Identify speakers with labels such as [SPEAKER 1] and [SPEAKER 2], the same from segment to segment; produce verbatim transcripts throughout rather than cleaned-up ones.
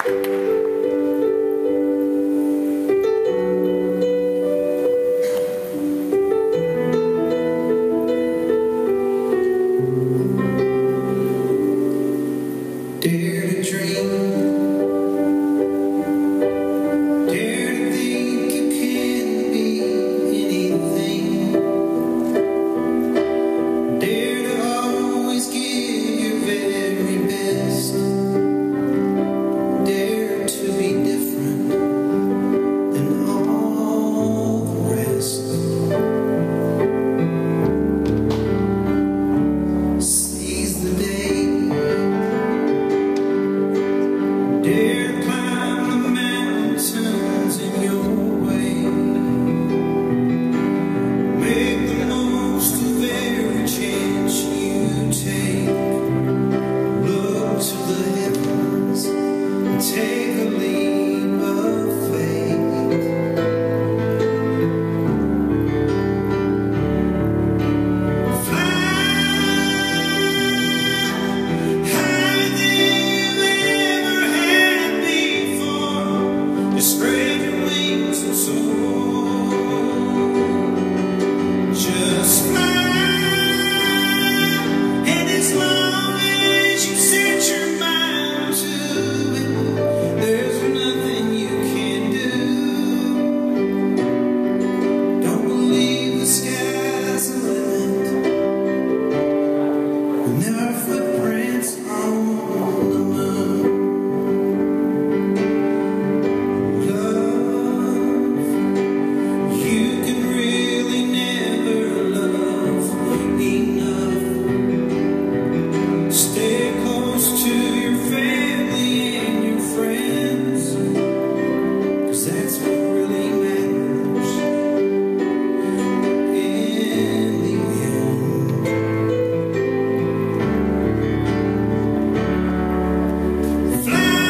[SPEAKER 1] Dare to dream, dare to think you can be anything, dare to always give your very best, dare to be different than all the rest. Seize the day. Dare to climb the mountains in your way. Make the most of every chance you take. Look to the heavens and take a leap of faith. Spread your wings and soar. Just fly, and as long as you set your mind to it, there's nothing you can do. Don't believe the sky's the limit when there are footprints on the moon. That's what really matters in the end. Fly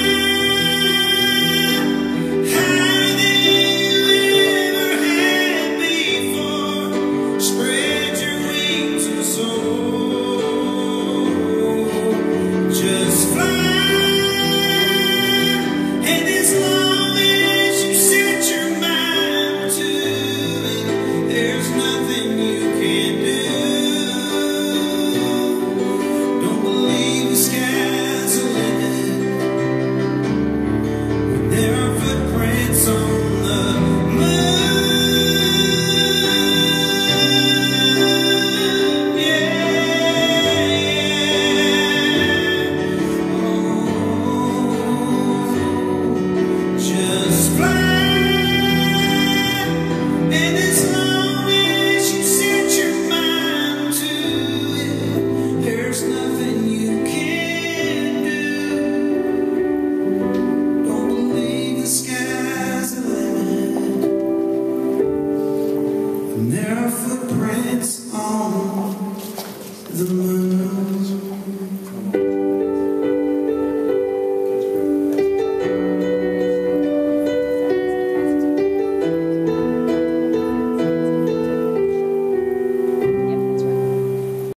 [SPEAKER 1] higher than you ever had before. Spread your wings and soar. Just fly, and as long there are footprints on the moon.